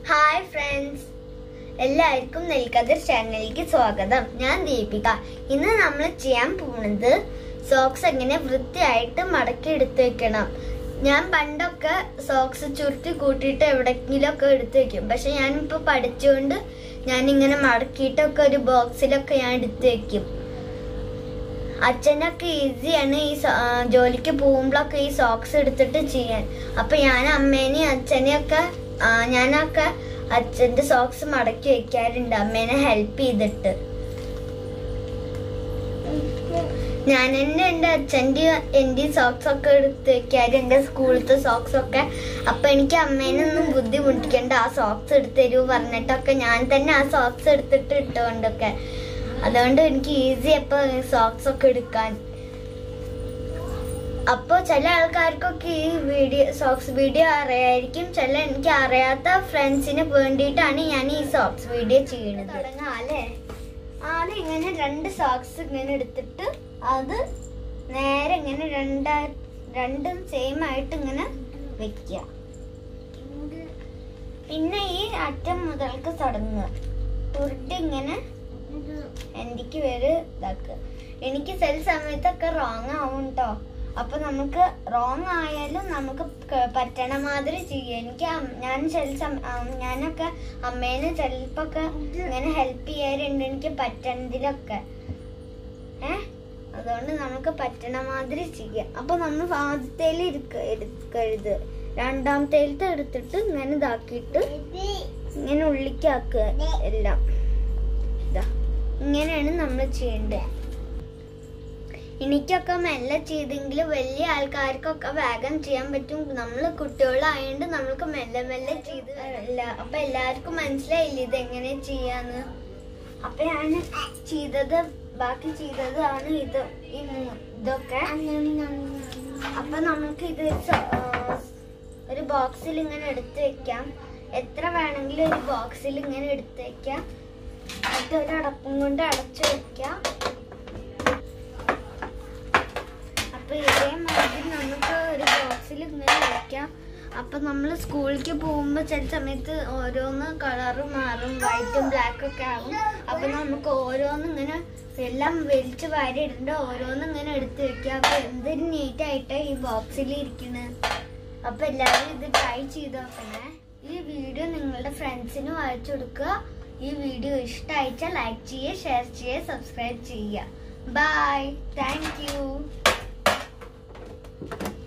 Hi friends, എല്ലാവർക്കും നെൽക്കതിർ ചാനലിലേക്ക് സ്വാഗതം. ഞാൻ ദീപിക. ഇന്ന് നമ്മൾ ചെയ്യാൻ പോകുന്നത് സോക്സ് എങ്ങനെ വൃത്തിയായിട്ട് മടക്കി എടുത്തു വെക്കണം. ഞാൻ പണ്ടൊക്കെ സോക്സ് ചുരുട്ടി കൂട്ടിയിട്ട് എവിടെയെങ്കിലും ഒക്കെ എടുത്തു വെക്കും. പക്ഷെ ഞാനിപ്പോൾ പഠിച്ചുകൊണ്ട് ഞാനിങ്ങനെ മടക്കിയിട്ടൊക്കെ ഒരു ബോക്സിലൊക്കെ ഞാൻ എടുത്തു വെക്കും. അച്ഛനൊക്കെ ഈസിയാണ് ഈ ജോലിക്ക് പോകുമ്പോഴൊക്കെ ഈ സോക്സ് എടുത്തിട്ട് ചെയ്യാൻ. അപ്പൊ ഞാൻ അമ്മേനെയും അച്ഛനെയും ഒക്കെ ഞാനൊക്കെ അച്ഛന്റെ സോക്സ് മടക്കി വെക്കാറുണ്ട്, അമ്മേനെ ഹെൽപ്പ് ചെയ്തിട്ട്. ഞാൻ തന്നെ എന്റെ എന്റെ സോക്സ് ഒക്കെ എടുത്ത് വെക്കാറ്, എന്റെ സ്കൂളത്തെ സോക്സ് ഒക്കെ. അപ്പൊ എനിക്ക് അമ്മേനൊന്നും ബുദ്ധിമുട്ടിക്കണ്ട, ആ സോക്സ് എടുത്ത് തരൂ പറഞ്ഞിട്ടൊക്കെ ഞാൻ തന്നെ ആ സോക്സ് എടുത്തിട്ട് ഇട്ടുകൊണ്ടൊക്കെ. അതുകൊണ്ട് എനിക്ക് ഈസി അപ്പൊ സോക്സ് ഒക്കെ എടുക്കാൻ. അപ്പൊ ചില ആൾക്കാർക്കൊക്കെ ഈ സോക്സ് വീഡിയോ അറിയായിരിക്കും, ചില എനിക്ക് അറിയാത്ത ഫ്രണ്ട്സിന് വേണ്ടിയിട്ടാണ് ഞാൻ ഈ സോക്സ് വീഡിയോ ചെയ്യുന്നത്. തുടങ്ങാല്ലേ? ആദ്യം ഇങ്ങനെ രണ്ട് സോക്സ് ഇങ്ങനെ എടുത്തിട്ട് അത് നേരെ ഇങ്ങനെ രണ്ടും സെയിം ആയിട്ട് ഇങ്ങനെ വെക്കുക. പിന്നെ ഈ അറ്റം മുതൽക്ക് തുടങ്ങുക, ഉരുട്ടി ഇങ്ങനെ എനിക്ക് വരെ ഇതാക്കുക. എനിക്ക് ചില സമയത്തൊക്കെ റോങ് ആവും കേട്ടോ. അപ്പൊ നമുക്ക് റോങ് ആയാലും നമുക്ക് പറ്റണ മാതിരി ചെയ്യാം. ഞാനൊക്കെ അമ്മേനെ ചിലപ്പൊക്കെ ഇങ്ങനെ ഹെൽപ്പ് ചെയ്യാറുണ്ട് എനിക്ക് പറ്റണതിലൊക്കെ. അതുകൊണ്ട് നമുക്ക് പറ്റണ മാതിരി ചെയ്യാം. അപ്പൊ നമ്മൾ ആദ്യത്തേൽ എടുക്കരുത്, രണ്ടാമത്തേലത്തെ എടുത്തിട്ട് ഇങ്ങനെ ഇതാക്കിയിട്ട് ഇങ്ങനെ ഉള്ളിക്കാക്കുക എല്ലാം. ഇങ്ങനെയാണ് നമ്മൾ ചെയ്യേണ്ടത്. എനിക്കൊക്കെ മെല്ലെ ചെയ്തെങ്കിൽ വലിയ ആൾക്കാർക്കൊക്കെ വേഗം ചെയ്യാൻ പറ്റും. നമ്മൾ കുട്ടികളായതുകൊണ്ട് നമ്മൾക്ക് മെല്ലെ മെല്ലെ ചെയ്ത് അപ്പൊ എല്ലാവർക്കും മനസ്സിലായില്ല ഇത് എങ്ങനെ ചെയ്യാന്ന്. അപ്പൊ ഞാൻ ബാക്കി ചെയ്തതാണ് ഇതൊക്കെ. അപ്പൊ നമുക്ക് ഇത് ഒരു ബോക്സിൽ ഇങ്ങനെ എടുത്ത് വെക്കാം. എത്ര വേണമെങ്കിലും ഒരു ബോക്സിൽ ഇങ്ങനെ എടുത്ത് വെക്കാം. എന്നിട്ട് ഒരു അടപ്പും കൊണ്ട് അടച്ചു വെക്കാം. അപ്പൊ ഇതേമാതിരി നമുക്ക് ഒരു ബോക്സിൽ ഇങ്ങനെ വെക്കാം. അപ്പൊ നമ്മൾ സ്കൂളിലേക്ക് പോകുമ്പോ ചില സമയത്ത് ഓരോന്ന് കളറ് മാറും, വൈറ്റും ബ്ലാക്കും ഒക്കെ ആവും. അപ്പൊ നമുക്ക് ഓരോന്ന് ഇങ്ങനെ എല്ലാം വലിച്ചു വാരി ഇടണ്ട, ഓരോന്ന് ഇങ്ങനെ എടുത്ത് വെക്കാം. അപ്പൊ എന്തൊരു നീറ്റായിട്ട് ഈ ബോക്സിൽ ഇരിക്കുന്നത്. അപ്പൊ എല്ലാവരും ഇത് ട്രൈ ചെയ്ത് നോക്കണേ. ഈ വീഡിയോ നിങ്ങളുടെ ഫ്രണ്ട്സിന് അയച്ചു കൊടുക്കുക. ഈ വീഡിയോ ഇഷ്ടമായിച്ചാൽ ലൈക്ക് ചെയ്യുക, ഷെയർ ചെയ്യുക, സബ്സ്ക്രൈബ് ചെയ്യുക. Bye, thank U.